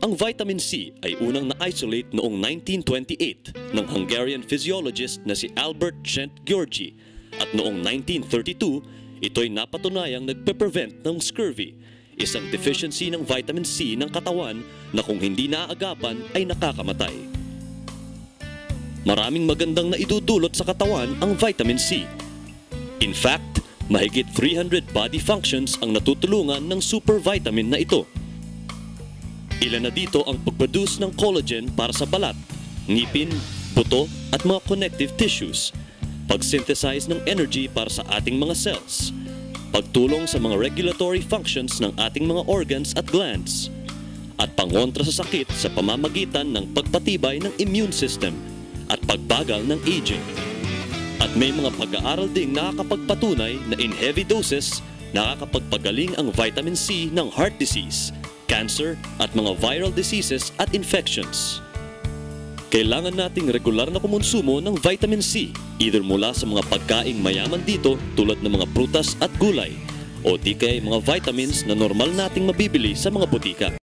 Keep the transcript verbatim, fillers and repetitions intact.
Ang vitamin C ay unang na-isolate noong nineteen twenty-eight ng Hungarian physiologist na si Albert Szent-Györgyi at noong nineteen thirty-two, ito'y napatunayang nagpe-prevent ng scurvy, isang deficiency ng vitamin C ng katawan na kung hindi naaagapan ay nakakamatay. Maraming magandang naidudulot sa katawan ang vitamin C. In fact, mahigit three hundred body functions ang natutulungan ng super vitamin na ito. Ilan na dito ang pag-produce ng collagen para sa balat, ngipin, buto at mga connective tissues, pag-synthesize ng energy para sa ating mga cells, pagtulong sa mga regulatory functions ng ating mga organs at glands, at pangontra sa sakit sa pamamagitan ng pagpatibay ng immune system at pagbagal ng aging. At may mga pag-aaral ding nakakapagpatunay na in heavy doses, nakakapagpagaling ang vitamin C ng heart disease, cancer at mga viral diseases at infections. Kailangan nating regular na kumonsumo ng vitamin C, either mula sa mga pagkaing mayaman dito tulad ng mga prutas at gulay, o di kaya mga vitamins na normal nating mabibili sa mga butika.